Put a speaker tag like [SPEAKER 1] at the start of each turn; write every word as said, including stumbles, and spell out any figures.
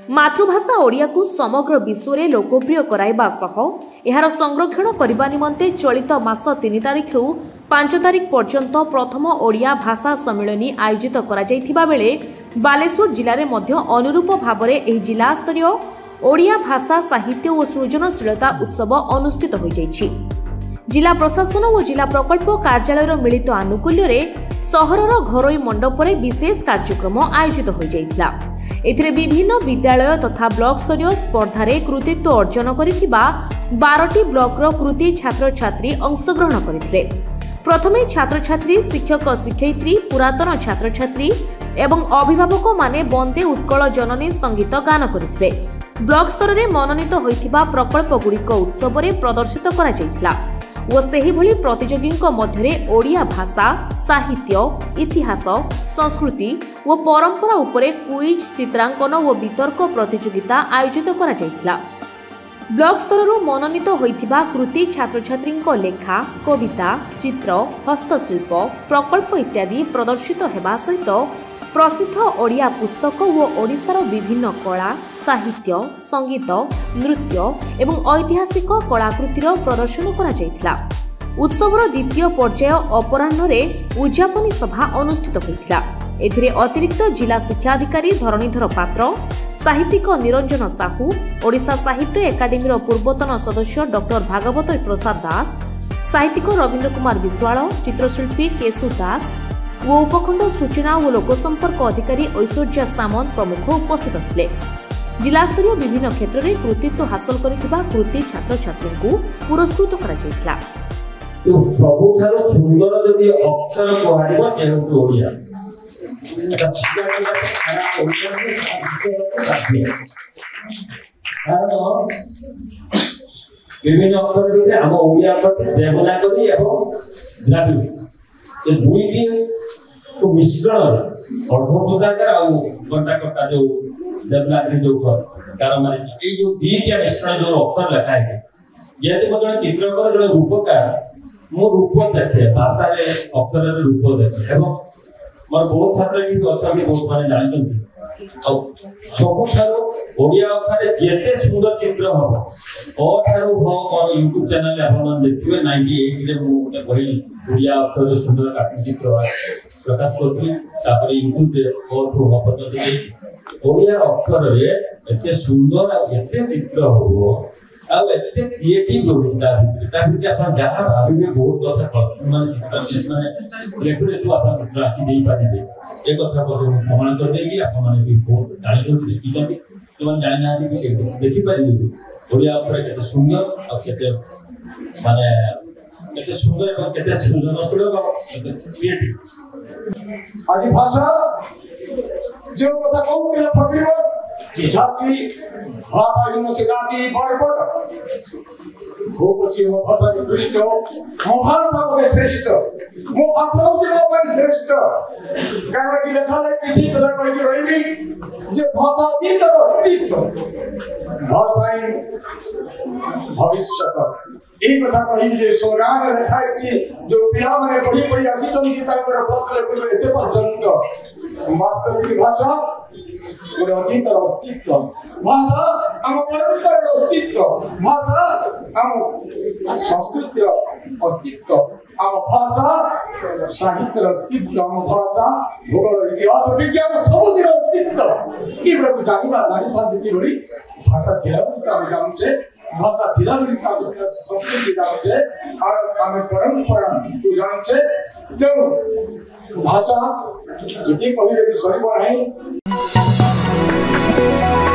[SPEAKER 1] मातृभाषा ओडिया को समग्र विश्व में लोकप्रिय कराइबा सह एहार संरक्षण करने निमंते चलित मास तीन तारिख रु पांच तारिख पर्यंत प्रथम ओडिया भाषा सम्मेलन आयोजित करा जायथिबा बेले बालेश्वर जिले में अनुरूप भाव में जिला स्तरीय ओडिया भाषा साहित्य और सृजनशीलता उत्सव अनुष्ठित हो जायछि। जिला प्रशासन और जिला प्रकल्प कार्यालय मिलित आनुकूल्य सहरर घरोई मंडप में विशेष कार्यक्रम आयोजित हो जायथिला। एथिरे विभिन्न विद्यालय तथा ब्लॉक स्तरीय स्पर्धार कृतित्व अर्जन करिथिबा बारटी ब्लॉकर कृति छात्र छात्री अंशग्रहण करथिले। प्रथमे छात्र छात्री शिक्षक शिक्षयित्री पुरातन छात्र छात्री एवं अभिभावक माने बंदे उत्कल जननी संगीत गान करथिले। ब्लॉक स्तर में मनोनीत होइथिबा प्रकल्प गुड़िक उत्सव में प्रदर्शित करा जायथिला और सेही भली प्रतियोगीଙ୍କ ମଧ୍ୟରେ ओडिया भाषा साहित्य इतिहास संस्कृति और परंपरा उपरे क्विज चित्रांकन और वितर्क प्रतियोगिता आयोजित करा जायथिला। ब्लॉक स्तर मनोनीत होइथिबा कृति छात्र छात्रीଙ୍କ लेखा कविता चित्र हस्तशिल्प प्रकल्प इत्यादि प्रदर्शित हेबा सहित प्रसिद्ध ओडिया पुस्तक और ओडिशार विभिन्न कला साहित्य संगीत नृत्य एवं ऐतिहासिक कलाकृतिर प्रदर्शन करा जायथिला। उत्सवर द्वितीय पर्याय अपराह्न उद्यापनी सभा अनुष्ठित होइथिला। एथिरे अतिरिक्त जिला शिक्षा अधिकारी धरणीधर पात्र साहित्यिक निरंजन साहू ओडिशा साहित्य एकाडेमी पूर्वतन सदस्य डॉक्टर भागवत प्रसाद दास साहित्यिक रविंद्र कुमार बिस्वाल चित्रशिल्पी केशु दास वो उपखंड सूचना और लोकसंपर्क अधिकारी ऐश्वर्या सामंत प्रमुख उपस्थित थे। जिलास्तरीय विभिन्न क्षेत्र में कृतित्व हासिल करिथिबा कृति छात्र छात्री को पुरस्कृत करा जायथिला।
[SPEAKER 2] तो सबुठारो सुंदर जदि अक्षर कहरिबो से होतो ओडिया एटा शिक्षा के ओडिया में साध्य कारण विभिन्न अक्षर भितर हम ओडिया पर देवनागरी एवं द्राविड़ ये दुईटी को मिश्रण अर्धोदकार और घंटा कटा जो देवनागरी जो कार माने ये जो दीटा मिश्रण जो अक्षर लिखा है यदि मो जने चित्रकर जने रूपकार मो रूप देखे भाषा रे अक्षर रे रूप देखे एवं मोर बहुत छात्र भी अछन बहुत माने जानिछन और सब थारो ओडिया अक्षर जेते सुंदर चित्र हो और थारो हो और YouTube चैनल ले आपण देखिबे अट्ठानवे रे मो के बही ओडिया अक्षर सुंदर कार्टून चित्र प्रकाश करथि तापर YouTube रे और हो पद्धति ओडिया अक्षर रे एते सुंदर आ एते चित्र हो आ एते क्रिएटिव होता है ता कि आपण जहां भाबे बहुत कथा माने चित्र चित्र माने लेखुले तो आपण चित्र आखि देई पारिबे एक कथा बोले प्रमाण कर दे कि आपण माने भी बहुत जानि जो देखि जाबे तो मन जानि ना कि देखि पारिबे ओडिया अक्षर केते सुंदर आ केते माने केते सुंदर और केते सृजनशील और क्रिएटिव
[SPEAKER 3] आज भाषा जो कथा कहू के फकीर जाति भाषा इन से जाति बड़पट हो पछी मो भाषा के दृष्ट मो भाषा को श्रेष्ठ मो भाषा को मो पर श्रेष्ठ कारण कि लेखा है किसी कदा कह के रहिबी जे भाषा तीत अस्तित्व भाषा भविष्य एक कथा कहि जे सोरान रेखा है जो पिला माने पढ़ी पढ़ी आसी तो गीता कर पकले को एते पर्यंत वास्तविक भाषा और अतीत अस्तित्व भाषा हम परंपरा अस्तित्व भाषा हम संस्कृति अस्तित्व हम भाषा साहित्य अस्तित्व हम भाषा भूगोल इतिहास विज्ञान सब दिन अस्तित्व ई बड़ा जानिबा जानि पद्धति बड़ी भाषा थिला का जानु छे भाषा थिला बड़ी का संस्कृति जानु छे और हम परंपरा को जानु छे जो भाषा जति पहिले भी सही बढाई